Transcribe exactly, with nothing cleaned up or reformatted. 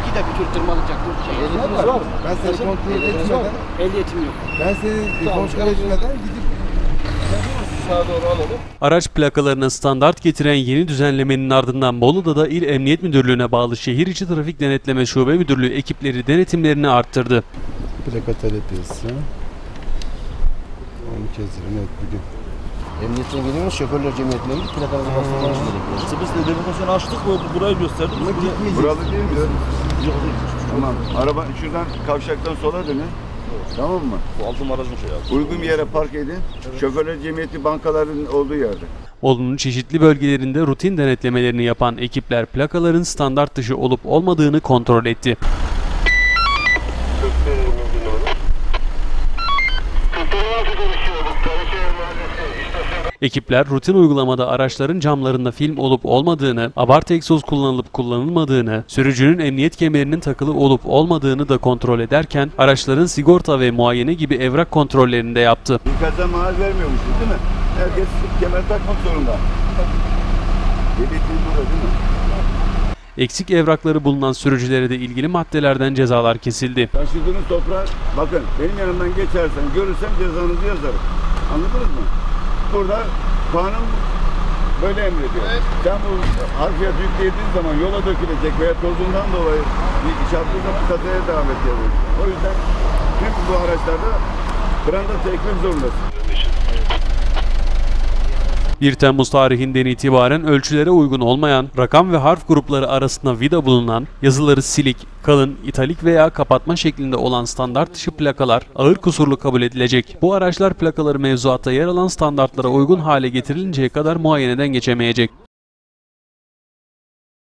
Benimki de bir tür tırmalayacaktır. Şey, Ehliyetiniz var. Ben seni Nasıl? kontrol etmeden, Ehliyetim yok. ben seni Tamam. kontrol etmeden gidip sağa doğru alalım. Araç plakalarına standart getiren yeni düzenlemenin ardından Bolu'da da İl Emniyet Müdürlüğü'ne bağlı Şehir İçi Trafik Denetleme Şube Müdürlüğü ekipleri denetimlerini arttırdı. Plaka talep yazısı. on kez evet bugün. Emniyetten geliyoruz, şoförler cemiyetine gidip plakanızı bastırmanız gerekiyor. İşte biz de deminasyon açtık, bu burayı gösterdik. Ama gitmeyeceğiz. Buralı değil mi? Yok değil. Tamam. Araba şuradan kavşaktan sola dönün. Tamam mı? Bu aldığım aracın şey abi. Uygun bir yere park edin. Şoförler cemiyeti bankaların olduğu yerde. Bolu'nun çeşitli bölgelerinde rutin denetlemelerini yapan ekipler plakaların standart dışı olup olmadığını kontrol etti. Ekipler rutin uygulamada araçların camlarında film olup olmadığını, abartı egzoz kullanılıp kullanılmadığını, sürücünün emniyet kemerinin takılı olup olmadığını da kontrol ederken araçların sigorta ve muayene gibi evrak kontrollerini de yaptı. İkazdan maaş vermiyormuşuz değil mi? Herkes kemer takmak zorunda. Devletin burada değil mi? Eksik evrakları bulunan sürücülere de ilgili maddelerden cezalar kesildi. Taşıdığınız toprak, bakın benim yanımdan geçersen, görürsem cezanızı yazarım. Anladınız mı? Burada kanun böyle emrediyor. Evet. Sen bu harfiyat yüklediğin zaman yola dökülecek veya tozundan dolayı bir iş yaptığı zaman kazaya davet ediyoruz. O yüzden tüm bu araçlarda branda çekmek zorundasın. bir Temmuz tarihinden itibaren ölçülere uygun olmayan, rakam ve harf grupları arasında vida bulunan, yazıları silik, kalın, italik veya kapatma şeklinde olan standart dışı plakalar ağır kusurlu kabul edilecek. Bu araçlar plakaları mevzuatta yer alan standartlara uygun hale getirilinceye kadar muayeneden geçemeyecek.